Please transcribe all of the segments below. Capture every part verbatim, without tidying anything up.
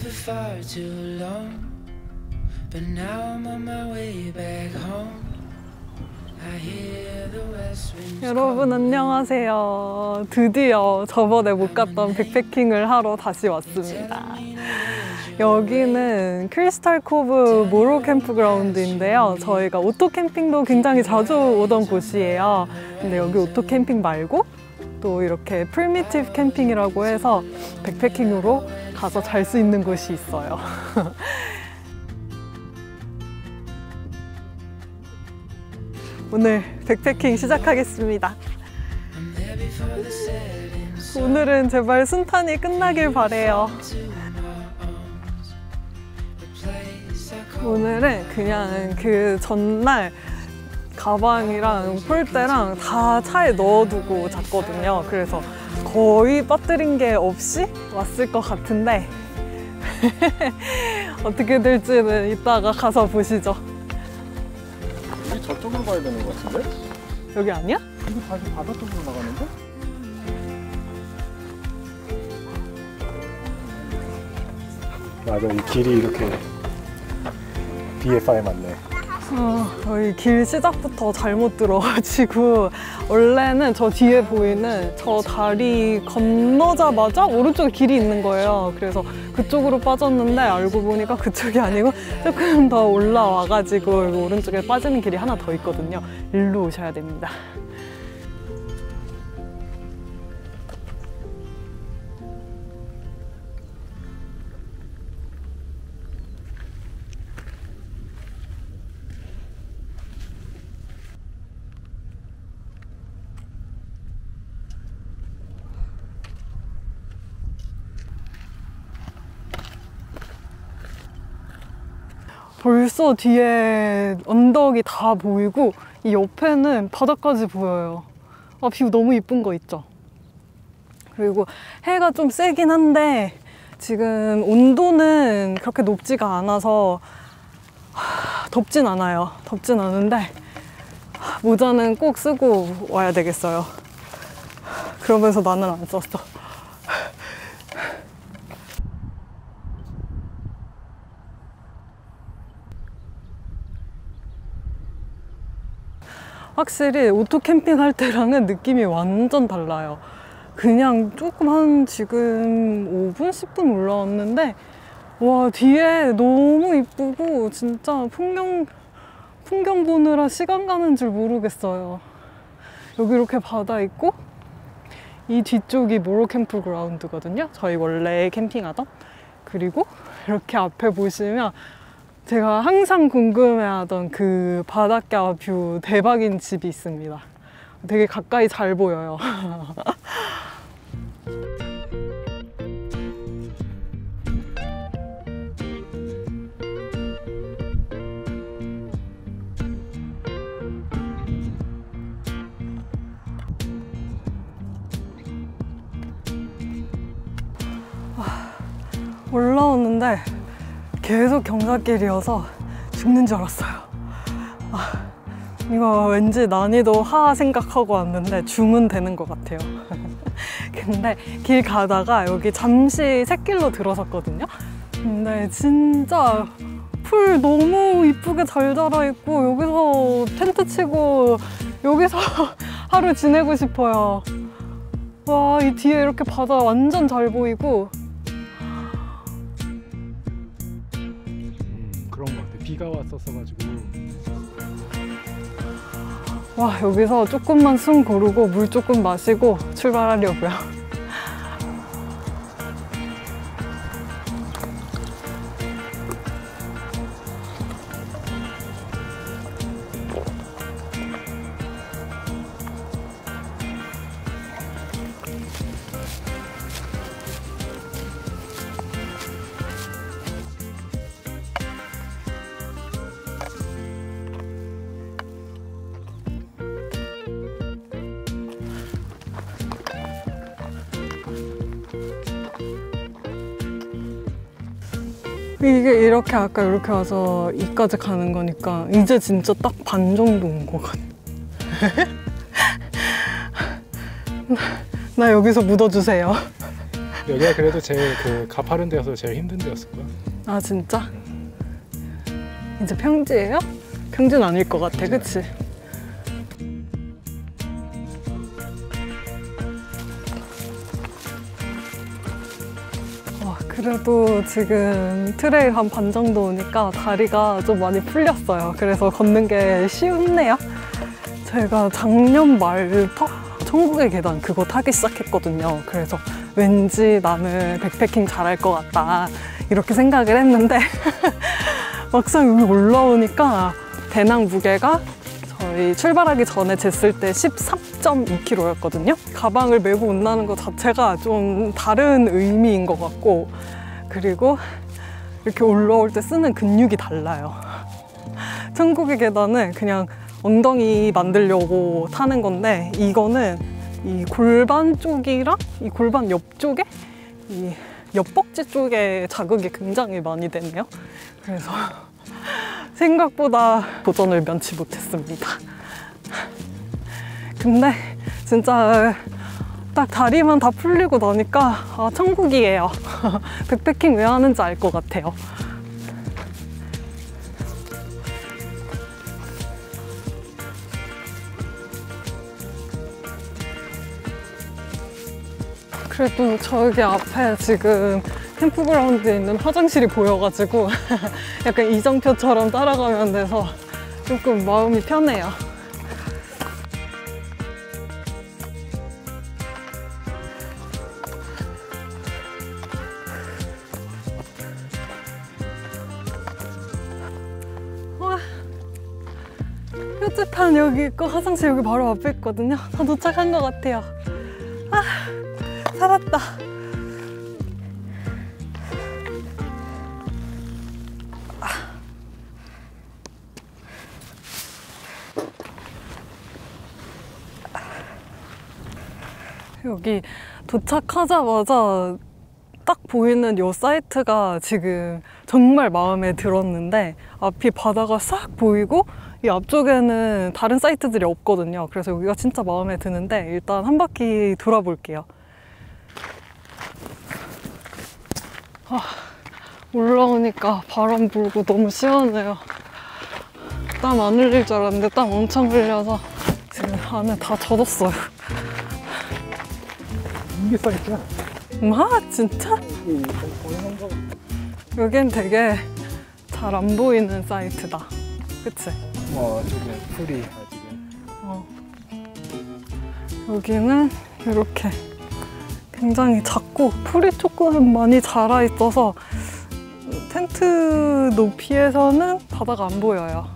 for far too long, but now I'm on my way back home. I hear the west wind. 여러분 안녕하세요. 드디어 저번에 못 갔던 백패킹을 하러 다시 왔습니다. 여기는 크리스탈 코브 모로 캠프그라운드인데요. 저희가 오토 캠핑도 굉장히 자주 오던 곳이에요. 근데 여기 오토 캠핑 말고 또 이렇게 프리미티브 캠핑이라고 해서 백패킹으로 가서 잘 수 있는 곳이 있어요. 오늘 백패킹 시작하겠습니다. 오늘은 제발 순탄히 끝나길 바래요. 오늘은 그냥 그 전날 가방이랑 폴대랑 다 차에 넣어두고 잤거든요. 그래서 거의 빠뜨린 게 없이 왔을 것 같은데 어떻게 될지는 이따가 가서 보시죠. 여기 저쪽으로 가야 되는 것 같은데? 여기 아니야? 여기 다시 바다 쪽으로 나가는데? 맞아, 이 길이 이렇게 비에프아이에 맞네. 어, 저희 길 시작부터 잘못 들어가지고 원래는 저 뒤에 보이는 저 다리 건너자마자 오른쪽에 길이 있는 거예요. 그래서 그쪽으로 빠졌는데 알고 보니까 그쪽이 아니고 조금 더 올라와가지고 오른쪽에 빠지는 길이 하나 더 있거든요. 일로 오셔야 됩니다. 벌써 뒤에 언덕이 다 보이고 이 옆에는 바다까지 보여요. 아, 뷰 너무 이쁜 거 있죠? 그리고 해가 좀 세긴 한데 지금 온도는 그렇게 높지가 않아서 하, 덥진 않아요. 덥진 않은데 모자는 꼭 쓰고 와야 되겠어요. 그러면서 나는 안 썼어. 확실히 오토 캠핑 할 때랑은 느낌이 완전 달라요. 그냥 조금 한 지금 오 분, 십 분 올라왔는데 와, 뒤에 너무 이쁘고 진짜 풍경, 풍경 보느라 시간 가는 줄 모르겠어요. 여기 이렇게 바다 있고 이 뒤쪽이 모로 캠프그라운드거든요. 저희 원래 캠핑하던. 그리고 이렇게 앞에 보시면 제가 항상 궁금해하던 그 바닷가 뷰 대박인 집이 있습니다. 되게 가까이 잘 보여요. 올라오는데 계속 경사길이어서 죽는 줄 알았어요. 아, 이거 왠지 난이도 하 생각하고 왔는데 중은 되는 것 같아요. 근데 길 가다가 여기 잠시 샛길로 들어섰거든요. 근데 진짜 풀 너무 이쁘게 잘 자라있고 여기서 텐트 치고 여기서 하루 지내고 싶어요. 와, 이 뒤에 이렇게 바다 완전 잘 보이고 비가 왔었어가지고. 와, 여기서 조금만 숨 고르고 물 조금 마시고 출발하려고요. 이게 이렇게 아까 이렇게 와서 이까지 가는 거니까 이제 진짜 딱 반 정도 온 것 같아. 나 여기서 묻어주세요. 여기가 그래도 제일 그 가파른 데여서 제일 힘든 데였을 거야. 아 진짜? 이제 평지예요? 평지는 아닐 것 같아, 그치? 와, 그래도 지금 트레일 한 반 정도 오니까 다리가 좀 많이 풀렸어요. 그래서 걷는 게 쉽네요. 제가 작년 말부터 천국의 계단 그거 타기 시작했거든요. 그래서 왠지 나는 백패킹 잘할 것 같다 이렇게 생각을 했는데 막상 여기 올라오니까 배낭 무게가 저희 출발하기 전에 쟀을 때 십삼 점 이 킬로그램였거든요. 가방을 메고 온다는 것 자체가 좀 다른 의미인 것 같고, 그리고 이렇게 올라올 때 쓰는 근육이 달라요. 천국의 계단은 그냥 엉덩이 만들려고 타는 건데, 이거는 이 골반 쪽이랑 이 골반 옆쪽에 이 옆벅지 쪽에 자극이 굉장히 많이 됐네요. 그래서 생각보다 도전을 면치 못했습니다. 근데 진짜 딱 다리만 다 풀리고 나니까 아, 천국이에요. 백패킹 왜 하는지 알 것 같아요. 그래도 저기 앞에 지금 캠프그라운드에 있는 화장실이 보여가지고 약간 이정표처럼 따라가면 돼서 조금 마음이 편해요. 와, 표지판 여기 있고 화장실 여기 바로 앞에 있거든요. 다 도착한 것 같아요. 아, 살았다. 여기 도착하자마자 딱 보이는 이 사이트가 지금 정말 마음에 들었는데, 앞이 바다가 싹 보이고 이 앞쪽에는 다른 사이트들이 없거든요. 그래서 여기가 진짜 마음에 드는데 일단 한 바퀴 돌아볼게요. 아, 올라오니까 바람 불고 너무 시원해요. 땀 안 흘릴 줄 알았는데 땀 엄청 흘려서 지금 안에 다 젖었어요. 이게 사이트야? 아, 진짜? 응, 보이는 거. 여긴 되게 잘 안 보이는 사이트다. 그치? 와, 저기 풀이 아직은. 어. 여기는 이렇게 굉장히 작고 풀이 조금 많이 자라 있어서 텐트 높이에서는 바다가 안 보여요.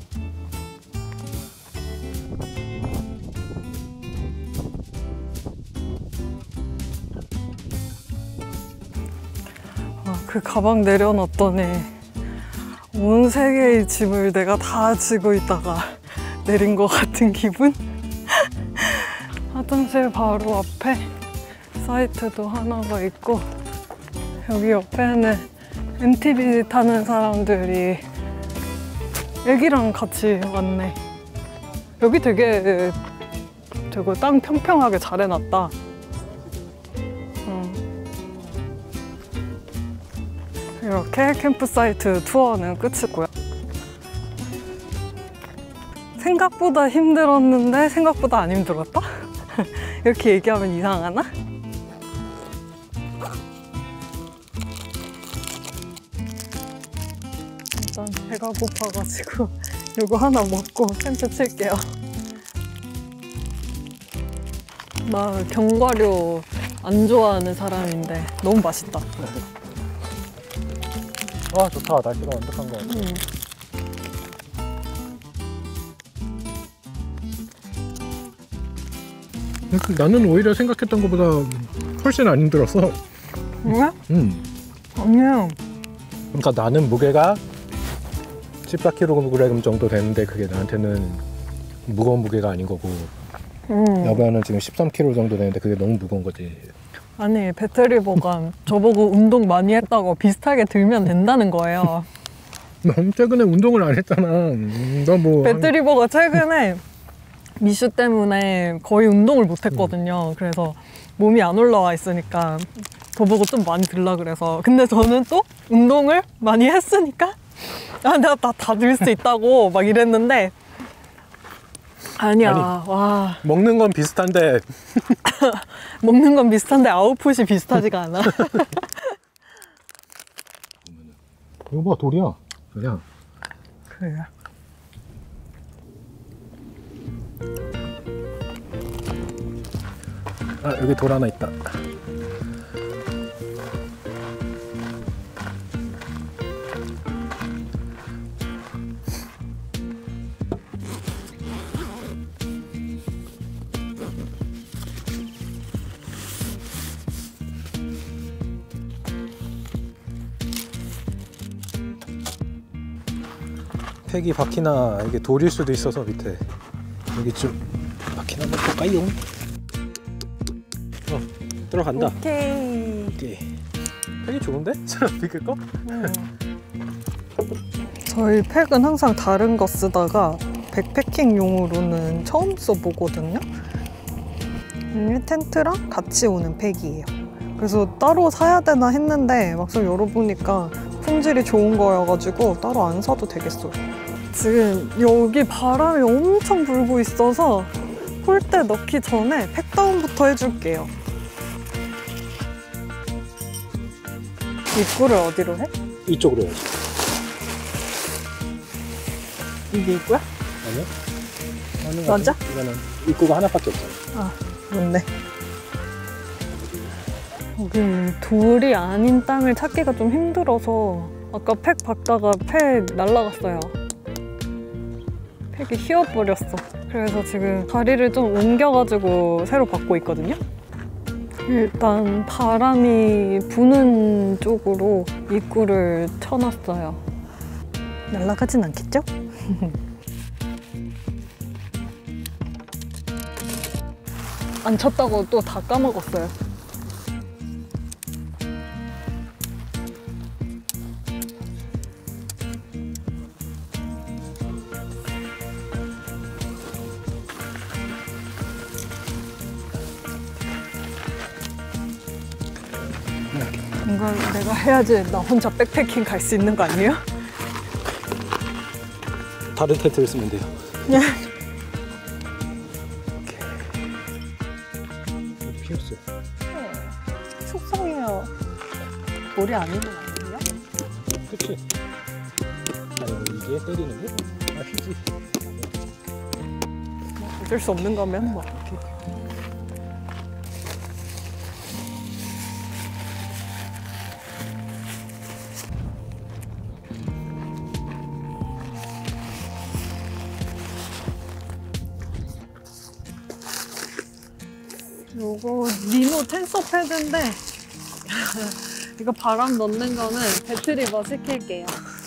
아, 그 가방 내려놨더니 온 세계의 짐을 내가 다 지고 있다가 내린 것 같은 기분? 화장실 바로 앞에 사이트도 하나가 있고, 여기 옆에는 엠티비 타는 사람들이 애기랑 같이 왔네. 여기 되게 저거 땅 평평하게 잘 해놨다. 응. 이렇게 캠프사이트 투어는 끝이고요. 생각보다 힘들었는데 생각보다 안 힘들었다? 이렇게 얘기하면 이상하나? 일단 배가 고파가지고 이거 하나 먹고 텐트 칠게요. 나 견과류 안 좋아하는 사람인데 너무 맛있다. 와, 좋다. 날씨가 완벽한 거 같아. 음. 나는 오히려 생각했던 것보다 훨씬 안 힘들었어. 왜? 응. 아니야. 그러니까 나는 무게가 십사 킬로그램 정도 되는데 그게 나한테는 무거운 무게가 아닌 거고, 음. 여보야는 지금 십삼 킬로그램 정도 되는데 그게 너무 무거운 거지. 아니, 배터리버가 저보고 운동 많이 했다고 비슷하게 들면 된다는 거예요. 너 최근에 운동을 안 했잖아. 너 뭐 배터리버가 최근에 미슈 때문에 거의 운동을 못 했거든요. 그래서 몸이 안 올라와 있으니까 저보고 좀 많이 들라 그래서. 근데 저는 또 운동을 많이 했으니까 아, 내가 다, 다 들 수 있다고 막 이랬는데 아니야. 아니, 와. 먹는 건 비슷한데 먹는 건 비슷한데 아웃풋이 비슷하지가 않아. 이거 봐, 돌이야. 그냥. 그래. 아, 여기 돌 하나 있다. 팩이 바퀴나 이게 돌일 수도 있어서 밑에 여기 좀 바퀴나 한번 볼까요? 어, 들어간다. 오케이. 오케이. 팩이 좋은데? 이게 거? 음. 저희 팩은 항상 다른 거 쓰다가 백패킹용으로는 처음 써보거든요. 이 텐트랑 같이 오는 팩이에요. 그래서 따로 사야 되나 했는데 막상 열어보니까 품질이 좋은 거여가지고 따로 안 사도 되겠어요. 지금 여기 바람이 엄청 불고 있어서 폴대 넣기 전에 팩다운부터 해줄게요. 입구를 어디로 해? 이쪽으로 해야지. 이게 입구야? 아니요? 하는 맞아? 이거는 입구가 하나밖에 없잖아. 아, 맞네. 여기 돌이 아닌 땅을 찾기가 좀 힘들어서 아까 팩 박다가 팩 날라갔어요. 팩이 휘어버렸어. 그래서 지금 자리를 좀 옮겨가지고 새로 박고 있거든요. 일단 바람이 부는 쪽으로 입구를 쳐놨어요. 날아가진 않겠죠? 안 쳤다고 또 다 까먹었어요. 이걸 내가 해야지 나 혼자 백패킹 갈 수 있는 거 아니에요? 다른 텐트를 쓰면 돼요. 피었어요. 속상해요. 돌이 아닌 건 아니에요? 그치? 아니 뭐 이게 때리는 거? 아 휘지. 어쩔 수 없는 거면 뭐 이렇게. 요거 니모 텐서 패드인데 이거 바람 넣는 거는 배트리버 시킬게요.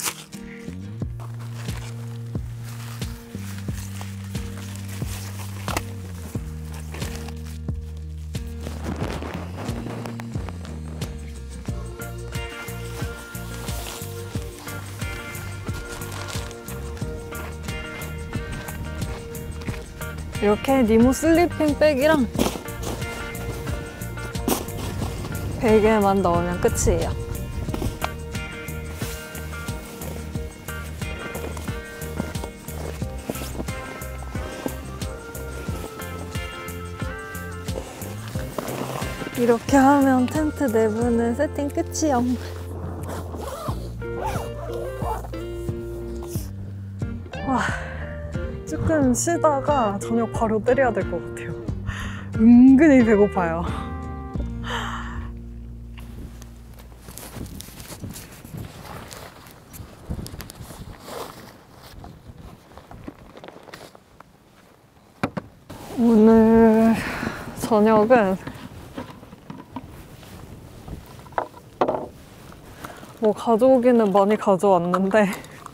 이렇게 니모 슬리핑 백이랑 베개만 넣으면 끝이에요. 이렇게 하면 텐트 내부는 세팅 끝이요. 와, 조금 쉬다가 저녁 바로 때려야 될 것 같아요. 은근히 배고파요. 오늘 저녁은 뭐 가져오기는 많이 가져왔는데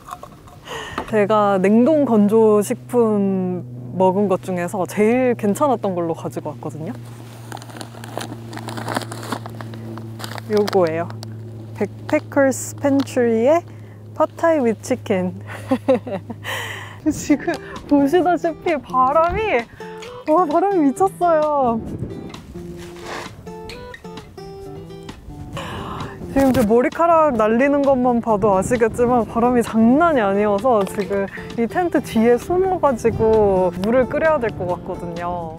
제가 냉동 건조 식품 먹은 것 중에서 제일 괜찮았던 걸로 가지고 왔거든요. 요거예요. 백패커스 팬트리의 팟타이 위드 치킨. 지금 보시다시피 바람이 와 바람이 미쳤어요. 지금 제 머리카락 날리는 것만 봐도 아시겠지만 바람이 장난이 아니어서 지금 이 텐트 뒤에 숨어가지고 물을 끓여야 될 것 같거든요.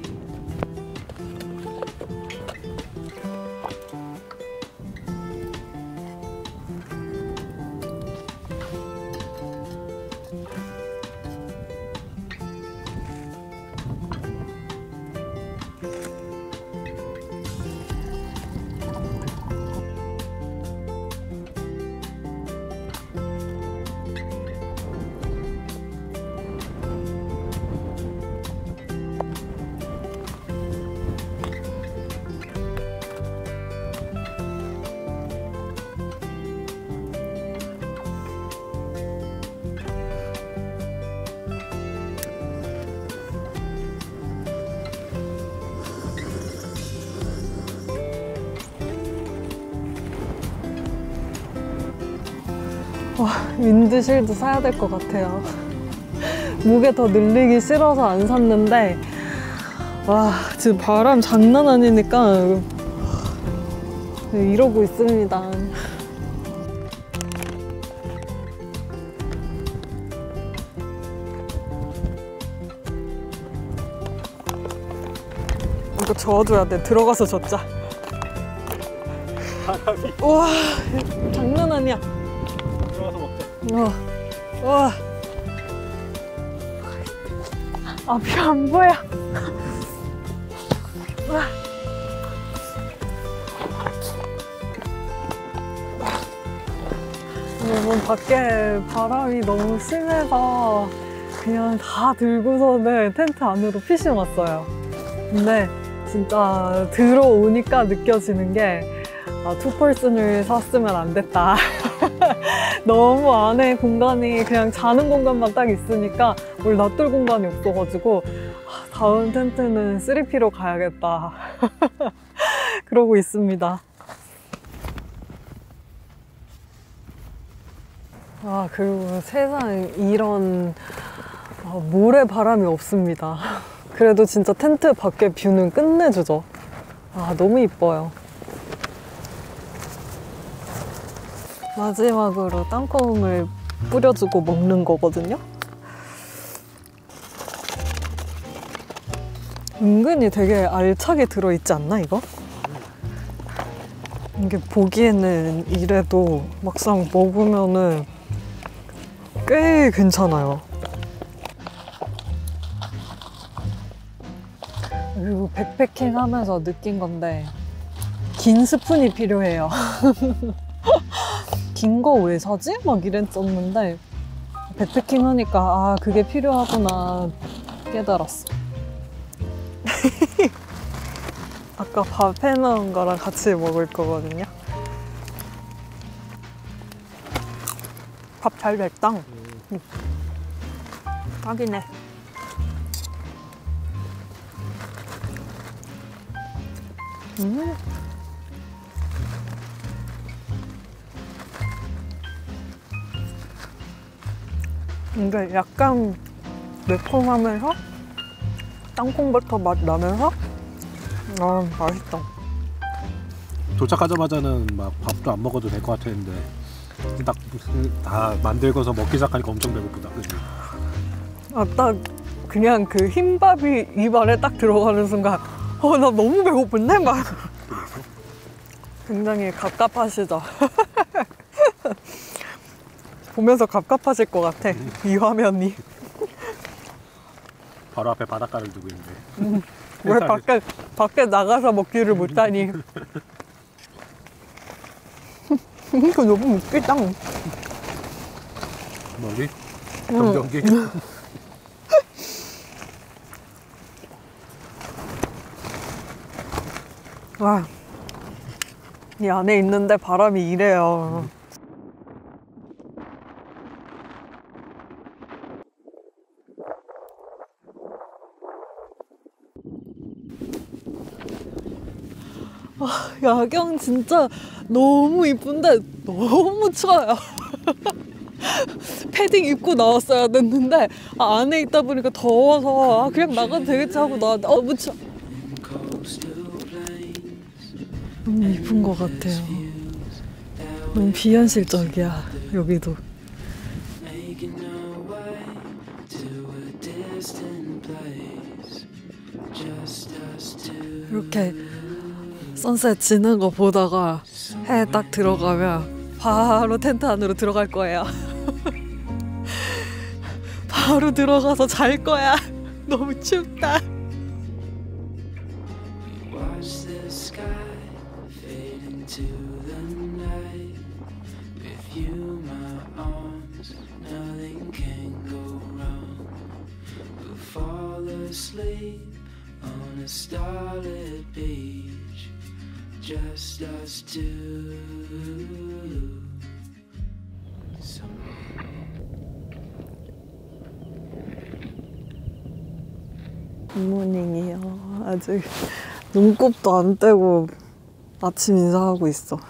와, 윈드실드 사야 될 것 같아요. 무게 더 늘리기 싫어서 안 샀는데 와, 지금 바람 장난 아니니까 이러고 있습니다. 이거 저어줘야 돼. 들어가서 젖자. 바람이. 우와, 장난 아니야. 들어가서 먹자. 와, 와. 앞이 안 보여. 와. 여러분, 밖에 바람이 너무 심해서 그냥 다 들고서는 텐트 안으로 피신 왔어요. 근데 진짜 들어오니까 느껴지는 게 아, 투펄슨을 샀으면 안 됐다. 너무 안에 공간이 그냥 자는 공간만 딱 있으니까 뭘 놔둘 공간이 없어가지고 아, 다음 텐트는 쓰리피로 가야겠다. 그러고 있습니다. 아, 그리고 세상에 이런 아, 모래바람이 없습니다. 그래도 진짜 텐트 밖에 뷰는 끝내주죠. 아, 너무 이뻐요. 마지막으로 땅콩을 뿌려주고 먹는 거거든요. 은근히 되게 알차게 들어있지 않나, 이거? 이게 보기에는 이래도 막상 먹으면은 꽤 괜찮아요. 그리고 백패킹 하면서 느낀 건데 긴 스푼이 필요해요. 긴 거 왜 사지? 막 이랬었는데 백패킹 하니까 아, 그게 필요하구나 깨달았어. 아까 밥 해놓은 거랑 같이 먹을 거거든요. 밥 잘 됐다. 음. 딱이네. 음. 이게 약간 매콤하면서 땅콩버터 맛 나면서 아, 맛있다. 도착하자마자는 막 밥도 안 먹어도 될 것 같았는데 딱 다 만들고서 먹기 시작하니까 엄청 배고프다. 그치? 아, 딱 그냥 그 흰밥이 입안에 딱 들어가는 순간 어, 나 너무 배고픈데? 막 굉장히 갑갑하시죠? 보면서 갑갑하실 것 같아. 음. 이 화면이. 바로 앞에 바닷가를 두고 있는데. 음. 왜 밖에, 밖에 나가서 먹기를 못하니. 이거 너무 웃기다. 뭐지? 정전기? 음. 와, 이 안에 있는데 바람이 이래요. 음. 아, 야경 진짜 너무 이쁜데 너무 추워요. 패딩 입고 나왔어야 됐는데 아, 안에 있다 보니까 더워서 아, 그냥 나가도 되겠지 하고 나왔는데 어, 너무 추워. 너무 이쁜 것 같아요. 너무 비현실적이야 여기도. making our way to a distant place. Just us two. 이렇게 선셋 지는 거 보다가 해 딱 들어가면 바로 텐트 안으로 들어갈 거예요. 바로 들어가서 잘 거야. 너무 춥다. Watch the sky fade into the night. With you, my arms, nothing can go wrong. We'll fall asleep on a starlit beach. Just us two. 굿모닝이요. 아직 눈곱도 안 떼고 아침 인사하고 있어.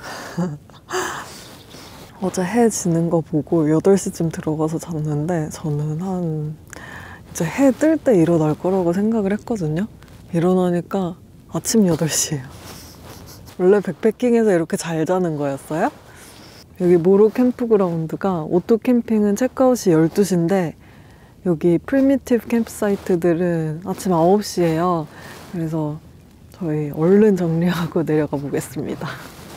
어제 해 지는 거 보고 여덟 시쯤 들어가서 잤는데 저는 한 이제 해 뜰 때 일어날 거라고 생각을 했거든요. 일어나니까 아침 여덟 시예요. 원래 백패킹에서 이렇게 잘 자는 거였어요? 여기 모로 캠프그라운드가 오토 캠핑은 체크아웃이 열두 시인데 여기 프리미티브 캠프사이트들은 아침 아홉 시예요. 그래서 저희 얼른 정리하고 내려가 보겠습니다.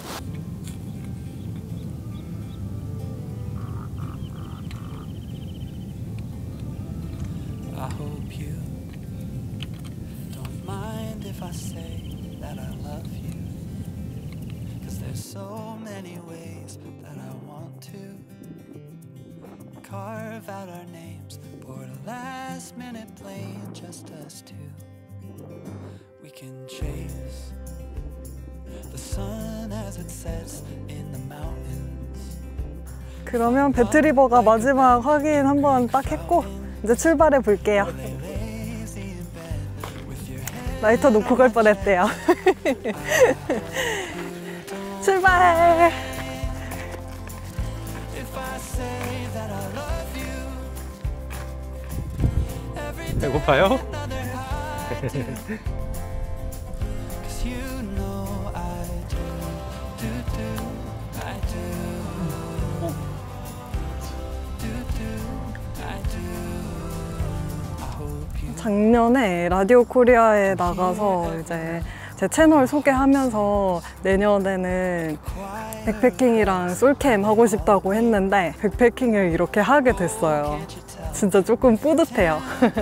I hope you don't mind if I say that I love you. Cause there's so many ways that I want to carve out our names, board a last minute plane, just us two. We can chase the sun as it sets in the mountains. 그러면 배트리버가 마지막 확인 한번 딱 했고 이제 출발해 볼게요. 라이터 놓고 갈 뻔했대요. 출발! 배고파요? 작년에 라디오 코리아에 나가서 이제 제 채널 소개하면서 내년에는 백패킹이랑 솔캠 하고 싶다고 했는데 백패킹을 이렇게 하게 됐어요. 진짜 조금 뿌듯해요.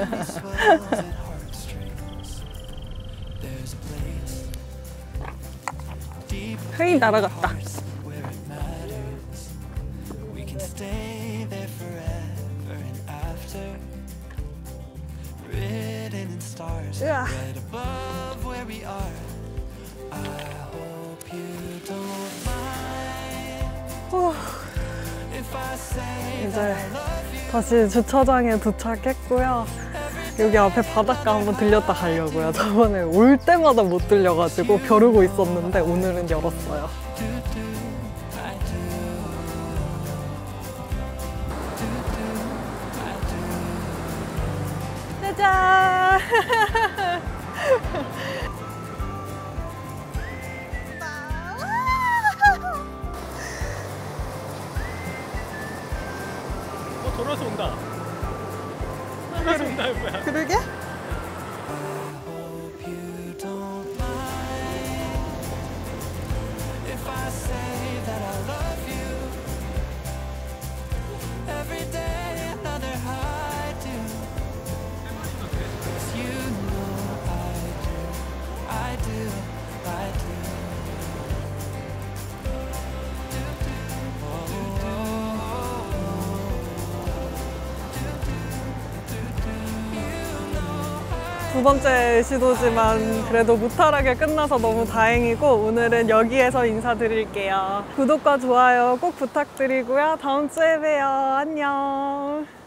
헤이 날아갔다. 으아. 후. 이제 다시 주차장에 도착했고요. 여기 앞에 바닷가 한번 들렸다 가려고요. 저번에 올 때마다 못 들려가지고 벼르고 있었는데 오늘은 열었어요. 짜잔! 어, 돌아서 온다. 돌아서 온다, 뭐야? 그러게? 두 번째 시도지만 그래도 무탈하게 끝나서 너무 다행이고 오늘은 여기에서 인사드릴게요. 구독과 좋아요 꼭 부탁드리고요. 다음 주에 봬요. 안녕.